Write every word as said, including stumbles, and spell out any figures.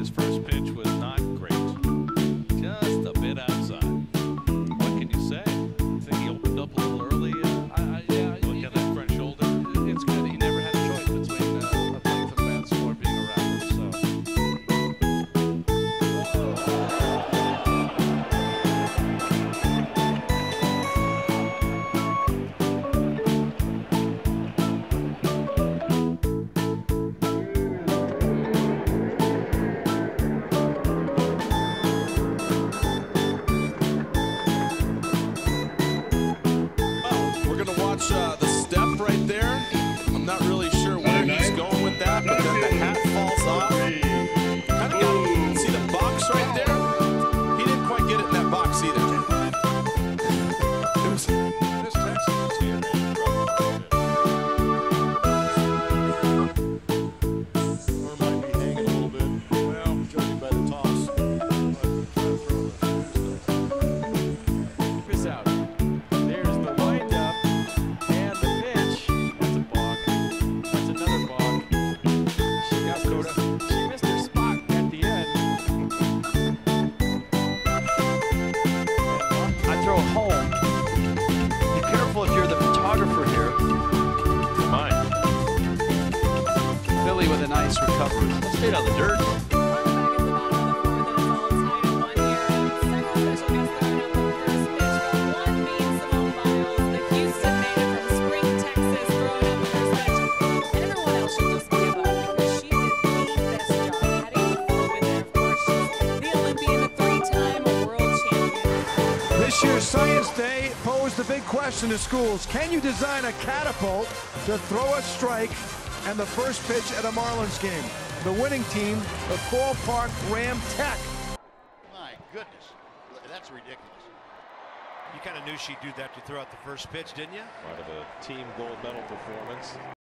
His first pitch was not great. Just a bit outside. What can you say? I think he opened up a little early. Uh, I, I, yeah, look at that front shoulder. It's good. He never had a choice between uh, playing for the Mets or being a rapper. So. Uh, the step right there. I'm not really sure where he's going with that, but then the hat falls off. Kind of got, see the box right there? He didn't quite get it in that box either. It was this Texas here. Or might be hanging a little bit. Well, judging by the toss. Chris out. There's the windup. Home. Be careful if you're the photographer here. Mine. Billy with a nice recovery. Let's stay on the dirt. This year's Science Day posed the big question to schools. Can you design a catapult to throw a strike and the first pitch at a Marlins game? The winning team, the Fall Park Ram Tech. My goodness, that's ridiculous. You kind of knew she'd do that to throw out the first pitch, didn't you? Part of a team gold medal performance.